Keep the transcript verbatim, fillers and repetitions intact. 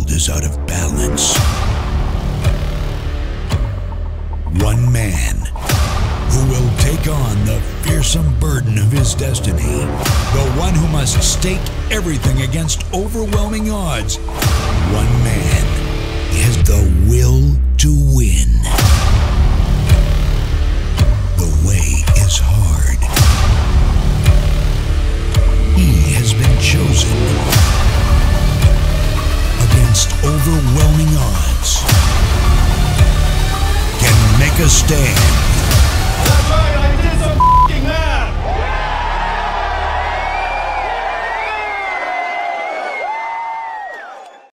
world is out of balance. One man who will take on the fearsome burden of his destiny. The one who must stake everything against overwhelming odds. One man has the will to win. The way is hard. He has been chosen. Against overwhelming odds. Can make a stand.